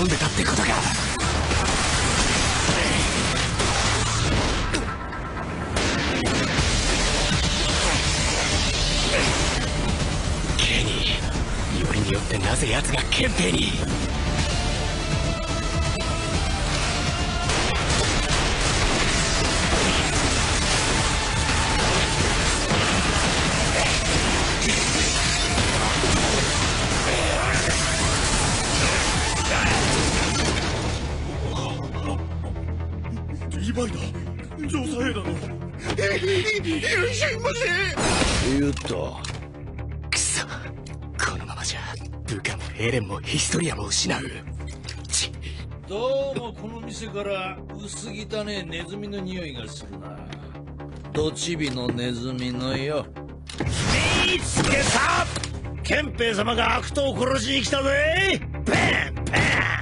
んでたってことか。ケニー、よりによってなぜ奴が憲兵に。 リヴァイだ。上佐兵だの。いらっしゃいませ。 言った。 くそ、このままじゃ部下もエレンもヒストリアも失う。 どうもこの店から薄汚ねえネズミの匂いがするな。どちびのネズミのよ。見つけた。憲兵様が悪党を殺しに来たぜ。パンパン。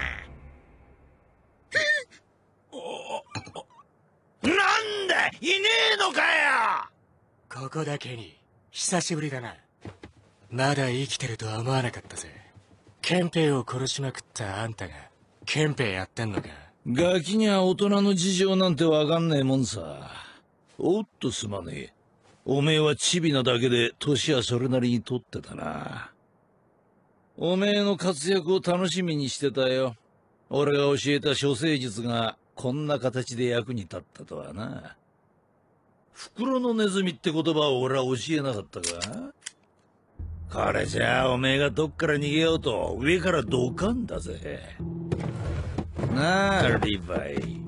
なんだ、いねえのかよ。 ここだけに久しぶりだな。まだ生きてるとは思わなかったぜ。憲兵を殺しまくったあんたが憲兵やってんのか。 ガキには大人の事情なんてわかんねえもんさ。おっとすまねえ。おめえはチビなだけで年はそれなりに取ってたな。おめえの活躍を楽しみにしてたよ。俺が教えた処世術がこんな形で役に立ったとはな。袋のネズミって言葉を俺は教えなかったか。これじゃあおめえがどっから逃げようと上からドカンだぜ。なあリヴァイ、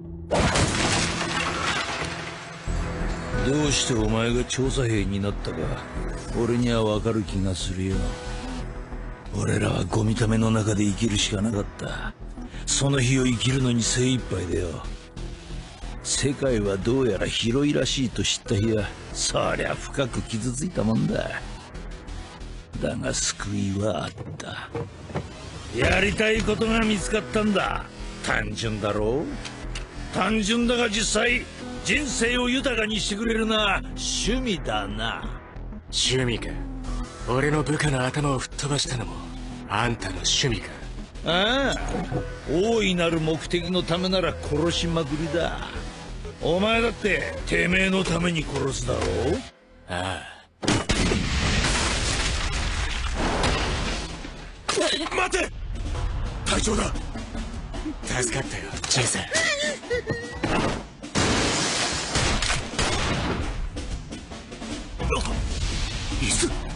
どうしてお前が調査兵になったか俺にはわかる気がするよ。俺らはゴミための中で生きるしかなかった。その日を生きるのに精一杯だよ。世界はどうやら広いらしいと知った日はそりゃ深く傷ついたもんだ。だが救いはあった。やりたいことが見つかったんだ。単純だろう。単純だが実際人生を豊かにしてくれるな。趣味だな。 趣味か。俺の部下の頭を吹っ飛ばしたのもあんたの趣味か。 ああ、大いなる目的のためなら殺しまくりだ。お前だっててめえのために殺すだろう。 ああ。 待て、隊長だ。 助かったよジェイさん。 椅子。